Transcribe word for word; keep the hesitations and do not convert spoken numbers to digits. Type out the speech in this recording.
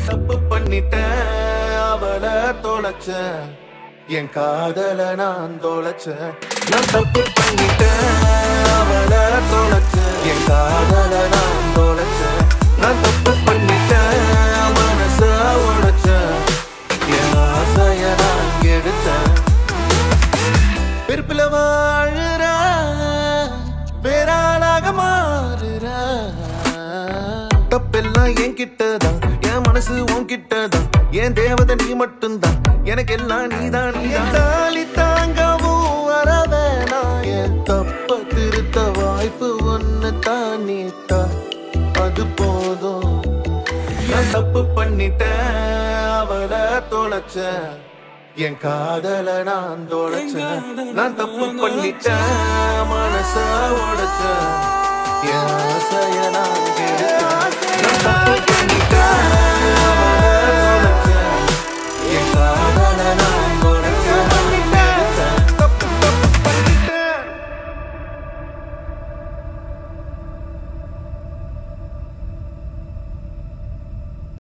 தப்பு பண்ணிட்டேன் அவளை தொலைச்சேன் என் காதல நான் தொலைச்சேன் நான் தப்பு பண்ணிட்டேன் அவளை தொலைச்சேன் என் காதல நான் தொலைச்சேன் நான் தப்பு பண்ணிட்டேன் மனச உடைச்சேன் என் ஆசைய நான் எடுத்தேன் பிறப்பில வாழுற வேறாளாக மாறுற தப்பெல்லாம் என் கிட்டதான் என் மனசு உன் கிட்டதான் என் தேவதை நீ மட்டும்தான் எனக்கு எல்லாம் நீதான் நீதான் தாலி தாங்கவும் வரவேனா என் தப்ப திருத்த வாய்ப்பு ஒன்னு தான் நீத்தா அது போதும் நான் தப்பு பண்ணிட்டேன் அவளை தொலைச்சேன் என் காதல நான் தொலைச்சேன் நான் தப்பு பண்ணிட்டேன் மனச உடைச்சேன் என் ஆசைய நான்